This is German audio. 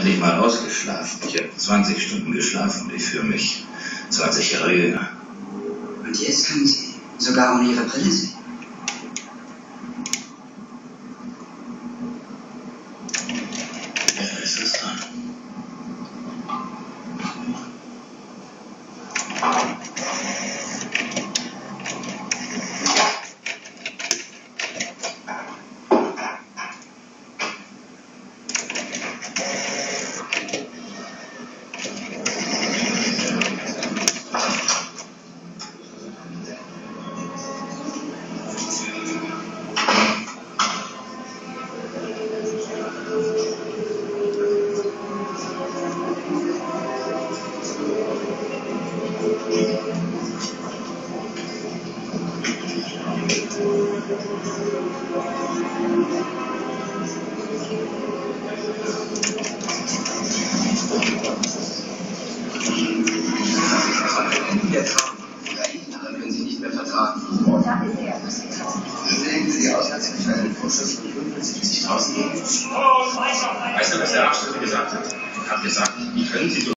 endlich mal ausgeschlafen. Ich habe 20 Stunden geschlafen und ich fühle mich 20 Jahre jünger. Und jetzt können Sie sogar ohne Ihre Brille sehen. Ja, ist das dran. Können Sie nicht mehr vertragen. Legen Sie aus, als Sie für einen Vorschuss von 75.000 geben. Weißt du, was der Arzt gesagt hat? Er hat gesagt, wie können Sie so